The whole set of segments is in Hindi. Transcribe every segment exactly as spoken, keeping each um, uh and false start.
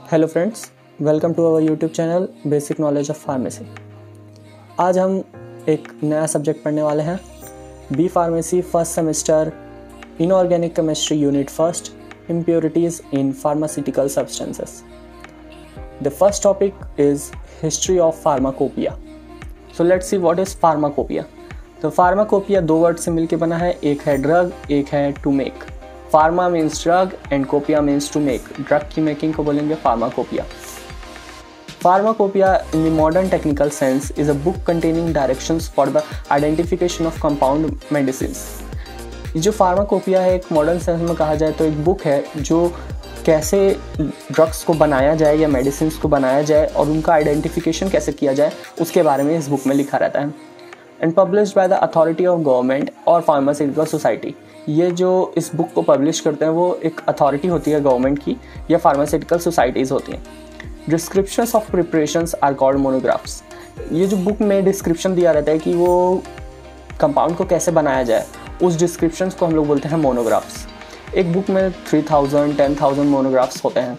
Hello friends, welcome to our YouTube channel basic knowledge of pharmacy. आज हम एक नया सब्जेक्ट पढ़ने वाले हैं, B pharmacy first semester, inorganic chemistry unit first, impurities in pharmaceutical substances. The first topic is history of pharmacopoeia. So let's see what is pharmacopoeia. तो फार्माकोपिया दो वर्ड से मिलकर बना है, एक है ड्रग, एक है to make. Pharma means drug and copia means to make. Drug की मेकिंग को बोलेंगे pharmacopoeia. Pharmacopoeia in the modern technical sense is a book containing directions for the identification of compound medicines. जो फार्माकोपिया है, एक मॉडर्न सेंस में कहा जाए तो एक बुक है जो कैसे ड्रग्स को बनाया जाए या मेडिसिन्स को बनाया जाए और उनका आइडेंटिफिकेशन कैसे किया जाए, उसके बारे में इस बुक में लिखा रहता है। And published by the authority of government और फार्मास्यूटिकल सोसाइटी। ये जो इस बुक को पब्लिश करते हैं वो एक अथॉरिटी होती है गवर्नमेंट की या फार्मास्यूटिकल सोसाइटीज़ होती हैं। Descriptions of preparations are called monographs. ये जो बुक में डिस्क्रिप्शन दिया रहता है कि वो कंपाउंड को कैसे बनाया जाए, उस डिस्क्रिप्शंस को हम लोग बोलते हैं मोनोग्राफ्स। एक बुक में three thousand ten thousand monographs होते हैं।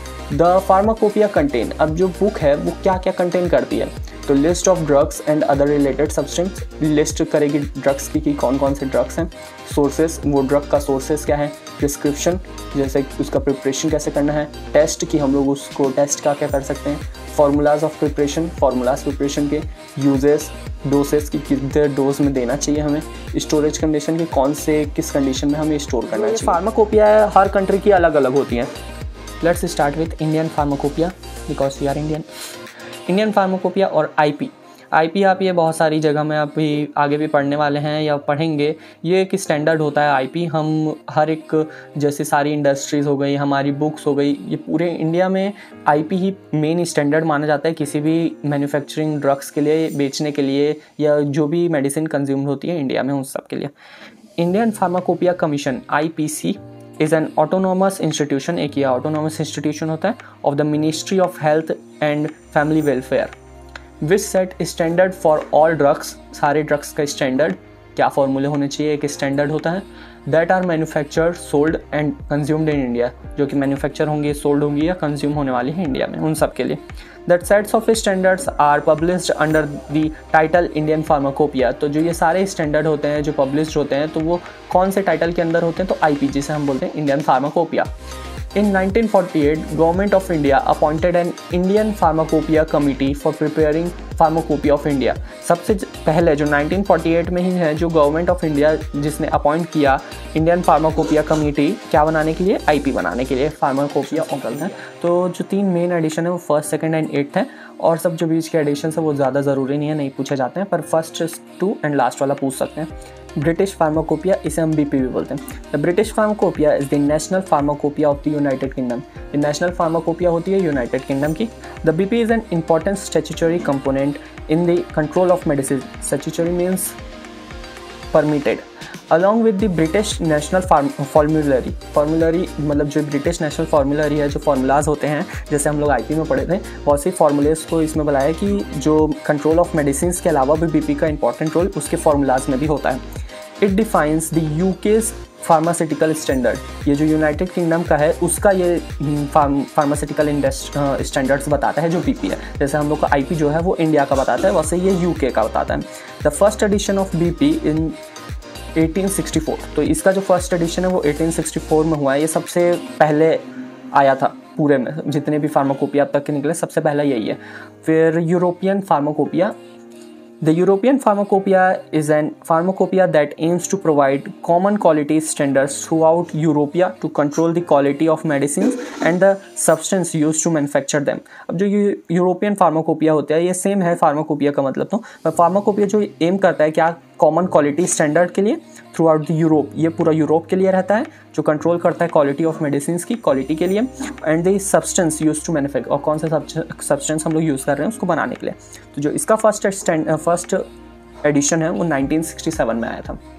द फार्माकोपिया कंटेन, अब जो बुक है वो क्या क्या कंटेन करती है, तो list of drugs and other related substance, list करेगी ड्रग्स की कि कौन कौन से ड्रग्स हैं। सोर्सेस, वो ड्रग का सोर्सेस क्या है। डिस्क्रिप्शन, जैसे उसका प्रिपरेशन कैसे करना है। टेस्ट, कि हम लोग उसको टेस्ट का क्या कर सकते हैं। Formulas of preparation, formulas preparation के। यूजेस, डोसेस की कितने डोज में देना चाहिए हमें। स्टोरेज कंडीशन के, कौन से किस कंडीशन में हमें स्टोर करना चाहिए। फार्माकोपिया हर कंट्री की अलग अलग होती हैं। Let's start with Indian pharmacopoeia because we are Indian. Indian pharmacopoeia और आईपी। आईपी आप ये बहुत सारी जगह में आप भी आगे भी पढ़ने वाले हैं या पढ़ेंगे। ये एक स्टैंडर्ड होता है आईपी। हम हर एक, जैसे सारी इंडस्ट्रीज़ हो गई, हमारी बुक्स हो गई, ये पूरे इंडिया में आईपी ही मेन स्टैंडर्ड माना जाता है किसी भी मैन्युफैक्चरिंग ड्रग्स के लिए, बेचने के लिए, या जो भी मेडिसिन कंज्यूम होती है इंडिया में उन सब के लिए। Indian pharmacopoeia commission I P C is an autonomous institution. एक ये ऑटोनोमस इंस्टीट्यूशन होता है of the ministry of health and family welfare, which set standard for all drugs. सारे ड्रग्स का स्टैंडर्ड, क्या फॉर्मूले होने चाहिए, एक स्टैंडर्ड होता है। That are manufactured, sold and consumed in India, जो कि मैन्युफैक्चर होंगी, सोल्ड होंगी या कंज्यूम होने वाली है इंडिया में, उन सब के लिए। That sets of standards are published under the title Indian pharmacopoeia. तो जो ये सारे स्टैंडर्ड होते हैं जो पब्लिश्ड होते हैं, तो वो कौन से टाइटल के अंदर होते हैं, तो आईपी, जिसे हम बोलते हैं Indian pharmacopoeia. In nineteen forty-eight, Government of India appointed an Indian Pharmacopoeia Committee for preparing Pharmacopoeia of India। सबसे पहले जो नाइनटीन फोर्टी एट में ही है, जो गवर्नमेंट ऑफ इंडिया जिसने अपॉइंट किया इंडियन फार्माकोपिया कमेटी, क्या बनाने के लिए, आईपी बनाने के लिए, फार्माकोपिया ऑफ है। तो जो तीन मेन एडिशन है वो फर्स्ट, सेकंड एंड एट्थ है, और सब जो बीच के एडिशन है वो ज़्यादा ज़रूरी नहीं है, नहीं पूछे जाते हैं, पर फर्स्ट टू एंड लास्ट वाला पूछ सकते हैं। ब्रिटिश फार्माकोपिया, इसे हम बीपी भी बोलते हैं। The British pharmacopoeia is the national pharmacopoeia of the United Kingdom. ये नेशनल फार्माकोपिया होती है यूनाइटेड किंगडम की। The BP is an important statutory component in the control of medicine. Statutory means permitted. Along with the British national formulary. Formulary मतलब जो ब्रिटिश नेशनल फॉर्मूलरी है, जो फार्मूलाज होते हैं, जैसे हम लोग आईपी में पढ़े थे, बहुत सी फार्मूलेस को इसमें बुलाया कि जो कंट्रोल ऑफ मेडिसिन के अलावा भी बीपी का इंपॉर्टेंट रोल उसके फार्मूलाज में भी होता है। It defines the UK's pharmaceutical standard. ये जो यूनाइटेड किंगडम का है उसका ये फार्मास्यूटिकल स्टैंडर्ड्स बताता है, जो बीपी है। जैसे हम लोग का आईपी जो है वो इंडिया का बताता है, वैसे ये यूके का बताता है। The first edition of BP in eighteen sixty four. तो इसका जो फर्स्ट एडिशन है वो एटीन सिक्सटी फोर में हुआ है। ये सबसे पहले आया था पूरे में, जितने भी फार्माकोपिया अब तक के निकले सबसे पहला यही है। फिर European pharmacopoeia. The European Pharmacopoeia is an pharmacopoeia that aims to provide common quality standards throughout Europe to control the quality of medicines and the substance used to manufacture them। अब जो यूरोपियन फार्माकोपिया होता है, ये सेम है फार्माकोपिया का मतलब, तो फार्माकोपिया जो एम करता है क्या, कॉमन क्वालिटी स्टैंडर्ड के लिए थ्रू आउट द यूरोप। ये पूरा यूरोप के लिए रहता है, जो कंट्रोल करता है क्वालिटी ऑफ मेडिसिन की क्वालिटी के लिए, and the substance use to manufacture, और कौन सा सब्सटेंस हम लोग यूज़ कर रहे हैं उसको बनाने के लिए। तो जो इसका फर्स्ट फर्स्ट एडिशन है वो नाइनटीन सिक्सटी सेवन में आया था।